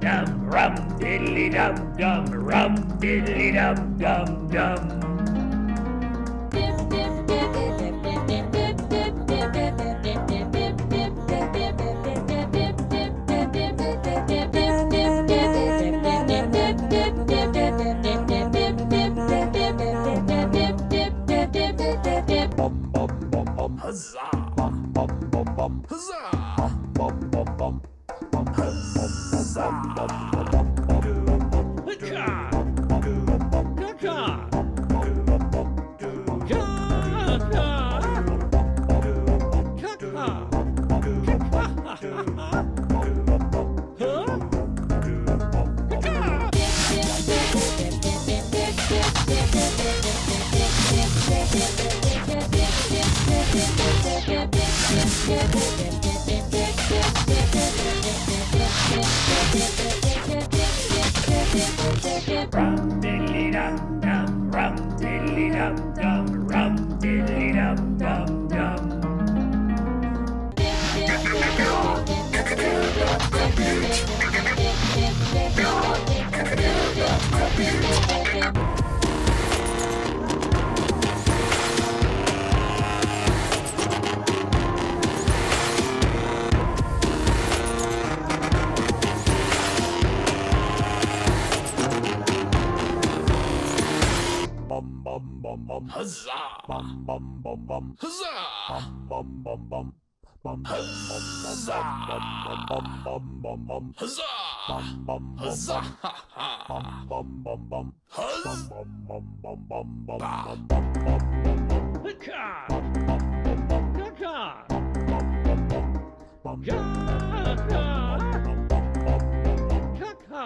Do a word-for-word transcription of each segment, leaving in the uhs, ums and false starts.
dum, rum diddly dum dum, rum diddly dum dum dum. Huzzah! Bum bum bum bum. Huzzah! Bum bum bum bum. Huzzah! Bum bum bum bum. Huzzah! Rum diddly dum dum, rum diddly dum dum, rum diddly dum dum dum. Bum bum bum bum. Huzzah! Bum bum bum bum. Huzzah! Bum bum bum bum. Bum bum bum bum bum bum bum bum. Huzzah! Bum bum bum bum. Bum bum bum bum. Bum bum bum bum bum bum bum bum bum bum. Hicka! Hicka! Bum bum bum. Bum bum bum. Hicka!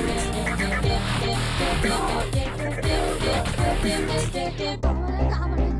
Gobble, gobble,